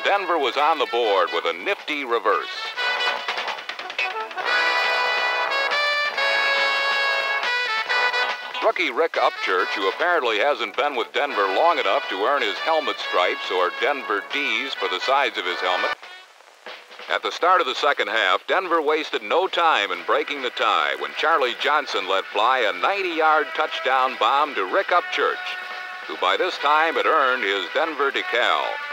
Denver was on the board with a nifty reverse. Rookie Rick Upchurch, who apparently hasn't been with Denver long enough to earn his helmet stripes or Denver D's for the sides of his helmet. At the start of the second half, Denver wasted no time in breaking the tie when Charlie Johnson let fly a 90-yard touchdown bomb to Rick Upchurch, who by this time had earned his Denver decal.